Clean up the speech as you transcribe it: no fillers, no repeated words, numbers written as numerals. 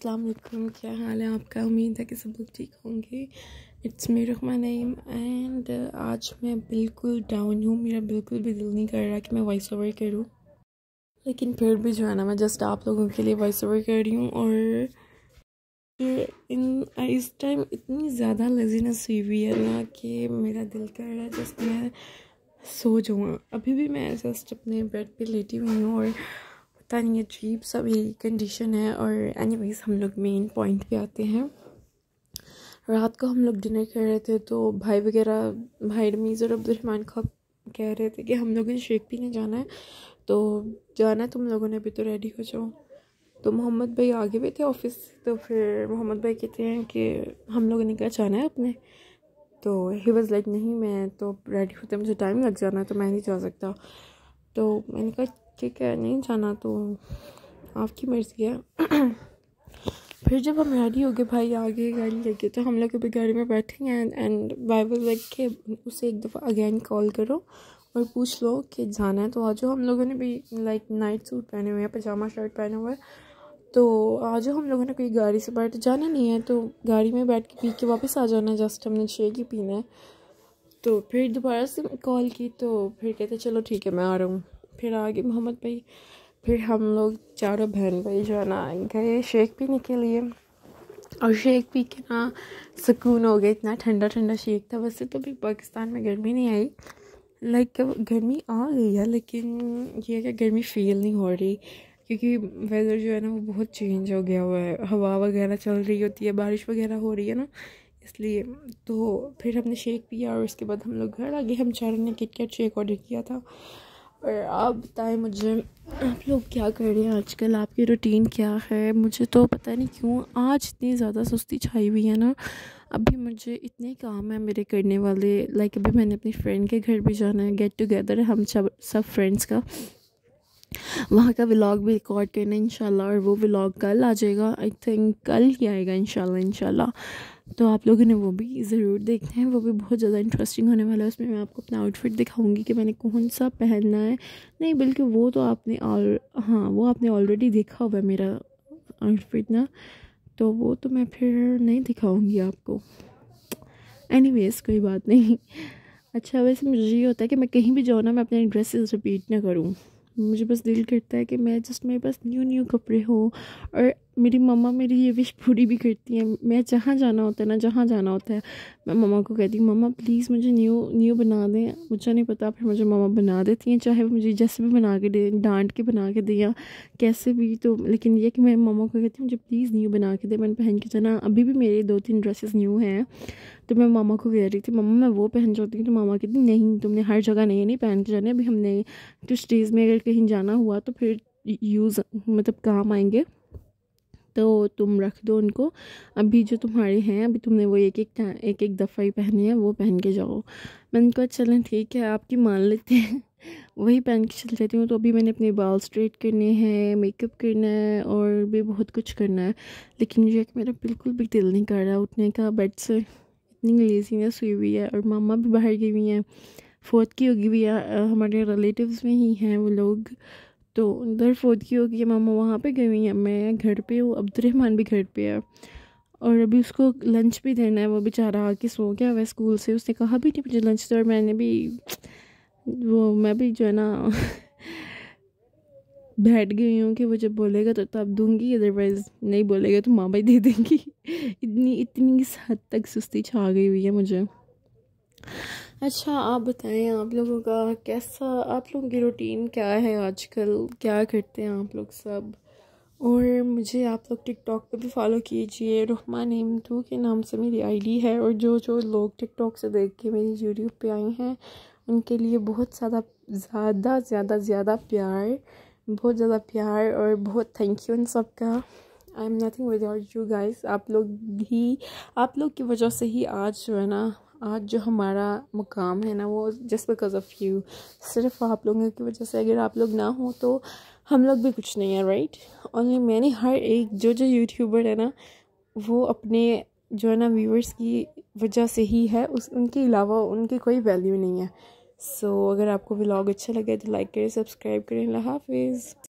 अस्सलाम वालेकुम, क्या हाल है आपका। उम्मीद है कि सब लोग ठीक होंगे। इट्स मी रुखमा नईम एंड आज मैं बिल्कुल डाउन हूँ। मेरा बिल्कुल भी दिल नहीं कर रहा कि मैं वॉइस ओवर करूँ, लेकिन फिर भी जो है ना मैं जस्ट आप लोगों के लिए वॉइस ओवर कर रही हूँ। और इस टाइम इतनी ज़्यादा लेजीनेस हुई हुई है ना कि मेरा दिल कर रहा है जस्ट मैं सो जाऊँ। अभी भी मैं जस्ट अपने बेड पे लेटी हुई हूँ और पता नहीं अजीब सा मेरी कंडीशन है। और एनीवेज हम लोग मेन पॉइंट पे आते हैं। रात को हम लोग डिनर कर रहे थे तो भाई रमीज़ और अब्दुलरहमान को कह रहे थे कि हम लोगों ने शेक पीने जाना है, तो जाना है तुम लोगों ने भी, तो रेडी हो जाओ। तो मोहम्मद भाई आगे भी थे ऑफिस, तो फिर मोहम्मद भाई कहते हैं कि हम लोगों ने क्या जाना है अपने। तो ही वाज लाइक नहीं, मैं तो रेडी होते मुझे टाइम लग जाना है तो मैं नहीं जा सकता। तो मैंने कहा ठीक है, नहीं जाना तो आपकी मर्ज़ी है। फिर जब हम रेडी हो गए, भाई आगे गाड़ी लेके, तो हम लोग अभी गाड़ी में बैठे हैं एंड भाई वाज लाइक कि उसे एक दफ़ा अगेन कॉल करो और पूछ लो कि जाना है तो आ जाओ। हम लोगों ने भी लाइक नाइट सूट पहने हुए हैं, पजामा शर्ट पहने हुए हैं, तो आ जाओ। हम लोगों ने कोई गाड़ी से बैठ जाना नहीं है, तो गाड़ी में बैठ के पी के वापस आ जाना है, जस्ट हमने शेक ही पीना है। तो फिर दोबारा से कॉल की तो फिर कहते चलो ठीक है मैं आ रहा हूँ। फिर आगे मोहम्मद भाई, फिर हम लोग चारों बहन भाई जो है ना गए शेक पीने के लिए। और शेक पी के ना सुकून हो गया, इतना ठंडा ठंडा शेक था। वैसे तो भी पाकिस्तान में गर्मी नहीं आई, लाइक गर्मी आ गई है, लेकिन ये है कि गर्मी फील नहीं हो रही क्योंकि वेदर जो है ना वो बहुत चेंज हो गया हुआ है। हवा वगैरह चल रही होती है, बारिश वगैरह हो रही है ना, इसलिए। तो फिर हमने शेक पिया और उसके बाद हम लोग घर आ गए। हम चारों ने किटकैट शेक ऑर्डर किया था। और आप बताएं मुझे, आप लोग क्या कर रहे हैं आजकल, आपकी रूटीन क्या है। मुझे तो पता नहीं क्यों आज इतनी ज़्यादा सुस्ती छाई हुई है ना। अभी मुझे इतने काम है मेरे करने वाले, लाइक अभी मैंने अपनी फ्रेंड के घर भी जाना है, गेट टुगेदर है हम सब फ्रेंड्स का। वहाँ का व्लॉग भी रिकॉर्ड करना है इंशाल्लाह, और वो व्लॉग कल आ जाएगा, आई थिंक कल ही आएगा इंशाल्लाह। तो आप लोगों ने वो भी ज़रूर देखना है, वो भी बहुत ज़्यादा इंटरेस्टिंग होने वाला है। उसमें मैं आपको अपना आउटफिट दिखाऊंगी कि मैंने कौन सा पहनना है। नहीं बल्कि वो तो आपने वो आपने ऑलरेडी देखा हुआ है मेरा आउटफिट ना, तो वो तो मैं फिर नहीं दिखाऊंगी आपको। एनीवेज कोई बात नहीं। अच्छा वैसे मुझे ये होता है कि मैं कहीं भी जाऊँ ना, मैं अपने ड्रेसेस रिपीट ना करूँ। मुझे बस दिल करता है कि मैं जस्ट मेरे पास न्यू कपड़े हो। और मेरी मम्मा मेरी ये विश पूरी भी करती हैं। मैं जहाँ जाना होता है मैं मम्मा को कहती हूँ मम्मा प्लीज़ मुझे न्यू बना दें। मुझे नहीं पता, फिर मुझे मम्मा बना देती हैं, चाहे वो मुझे जैसे भी बना के दे, डांट के बना के दे या कैसे भी। तो लेकिन ये कि मैं मम्मा को कहती हूँ मुझे प्लीज़ न्यू बना के दे, मैंने पहन के जाना। अभी भी मेरे 2-3 ड्रेसेस न्यू हैं, तो मैं मामा को कह रही थी मम्मा मैं वो पहन जाती हूँ, तो मामा कहती नहीं तुमने हर जगह नहीं पहन के जाने। अभी हमने कुछ डेज़ में अगर कहीं जाना हुआ तो फिर यूज़ मतलब काम आएंगे, तो तुम रख दो उनको। अभी जो तुम्हारे हैं अभी तुमने वो एक दफ़ा ही पहने हैं, वो पहन के जाओ। मैंने कहा चलें ठीक है आपकी मान लेते हैं। वही पहन के चल जाती हूँ। तो अभी मैंने अपने बाल स्ट्रेट करने हैं, मेकअप करना है और भी बहुत कुछ करना है, लेकिन ये कि मेरा बिल्कुल भी दिल नहीं कर रहा उठने का बेड से। इतनी लेजीनेस हुई हुई है। और मामा भी बाहर गई हुई हैं, फोर्थ की होगी हुई है, हमारे रिलेटिव्स में ही हैं वो लोग, तो उधर फोर्थ की होगी है, मामा वहाँ पे गई हुई हैं, मैं घर पे हूँ, अब्दुलरहमान भी घर पे है। और अभी उसको लंच भी देना है, वो बेचारा आके सो गया हुआ स्कूल से, उसने कहा भी नहीं मुझे लंच दो। और मैं भी जो है ना बैठ गई हूँ कि वो जब बोलेगा तो तब दूंगी, अदरवाइज़ नहीं बोलेगा तो मामा ही दे देंगी। इतनी इस हद तक सुस्ती छा गई हुई है मुझे। अच्छा आप बताएं, आप लोगों का कैसा, आप लोगों की रूटीन क्या है आजकल, क्या करते हैं आप लोग सब। और मुझे आप लोग टिकटॉक पे भी फॉलो कीजिए, रुहमा नेम 2 के नाम से मेरी आईडी है। और जो जो लोग टिकटॉक से देख के मेरी यूट्यूब पे आए हैं उनके लिए बहुत ज़्यादा प्यार, बहुत ज़्यादा प्यार और बहुत थैंक यू इन सब का। I am nothing without you guys. आप लोग की वजह से ही आज जो है ना, आज जो हमारा मुकाम है ना वो जस्ट बिकॉज ऑफ़ यू, सिर्फ आप लोगों की वजह से। अगर आप लोग ना हो तो हम लोग भी कुछ नहीं है, राइट। ओनली मैंने हर एक जो यूट्यूबर है ना वो अपने जो है ना व्यूअर्स की वजह से ही है, उनके अलावा उनकी कोई वैल्यू नहीं है। सो अगर आपको व्लॉग अच्छा लगे तो लाइक करें, सब्सक्राइब करें। अल्लाह हाफिज़।